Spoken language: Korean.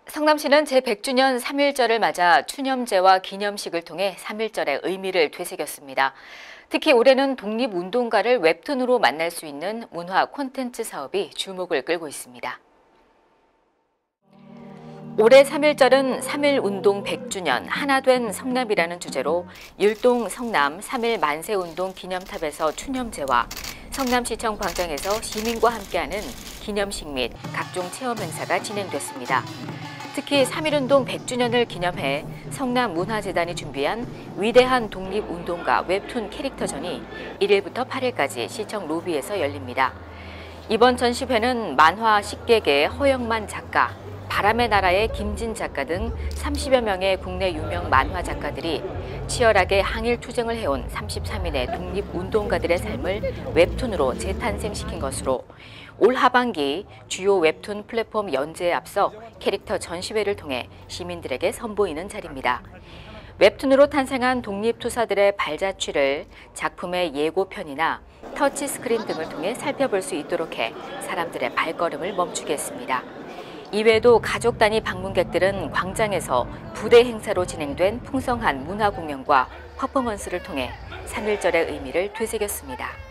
성남시는 제100주년 3.1절을 맞아 추념제와 기념식을 통해 3.1절의 의미를 되새겼습니다. 특히 올해는 독립운동가를 웹툰으로 만날 수 있는 문화 콘텐츠 사업이 주목을 끌고 있습니다. 올해 3.1절은 3.1운동 100주년 하나된 성남이라는 주제로 율동 성남 3.1 만세운동 기념탑에서 추념제와 성남시청 광장에서 시민과 함께하는 기념식 및 각종 체험 행사가 진행됐습니다. 특히 3.1운동 100주년을 기념해 성남문화재단이 준비한 위대한 독립운동가 웹툰 캐릭터전이 1일부터 8일까지 시청 로비에서 열립니다. 이번 전시회는 만화 식객의 허영만 작가, 바람의 나라의 김진 작가 등 30여 명의 국내 유명 만화 작가들이 치열하게 항일 투쟁을 해온 33인의 독립운동가들의 삶을 웹툰으로 재탄생시킨 것으로 올 하반기 주요 웹툰 플랫폼 연재에 앞서 캐릭터 전시회를 통해 시민들에게 선보이는 자리입니다. 웹툰으로 탄생한 독립투사들의 발자취를 작품의 예고편이나 터치스크린 등을 통해 살펴볼 수 있도록 해 사람들의 발걸음을 멈추게 했습니다. 이외에도 가족 단위 방문객들은 광장에서 부대 행사로 진행된 풍성한 문화 공연과 퍼포먼스를 통해 3.1절의 의미를 되새겼습니다.